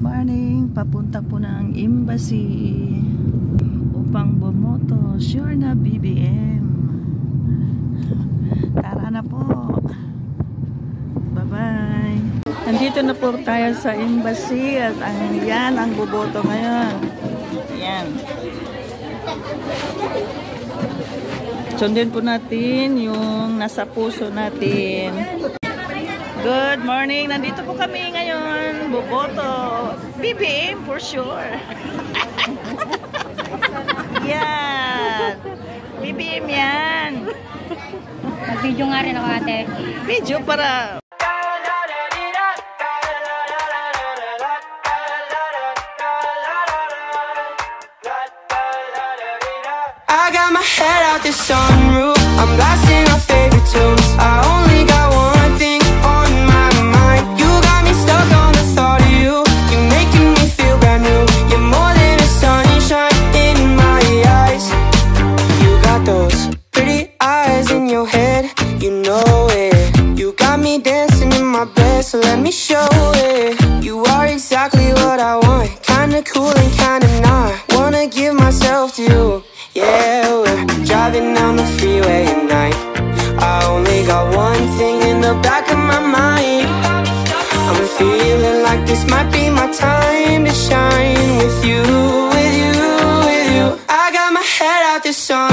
morning, papunta po ng embassy upang bumoto. Sure na BBM. Tara na po. Bye-bye. Nandito na po tayo sa embassy at yan ang buboto ngayon. Yan. Sundin po natin yung nasa puso natin. Good morning. Nandito po kami ngayon. Boboto. BBM for sure. Yan. BBM yan. Mag-video nga rin ako, ate. Video para... I got my head out the sunroof. I'm blasting our favorite tunes. I only got one thing on my mind. You got me stuck on the thought of you. You're making me feel brand new. You're more than a sunshine in my eyes. You got those pretty eyes in your head. You know it. You got me dancing in my bed, so let me show it. You are exactly what I want. Kinda cool and kinda not. Wanna give myself to you. Yeah, we're driving down the freeway at night. I only got one thing in the back of my mind. I'm feeling like this might be my time to shine with you, with you, with you. I got my head out the sun.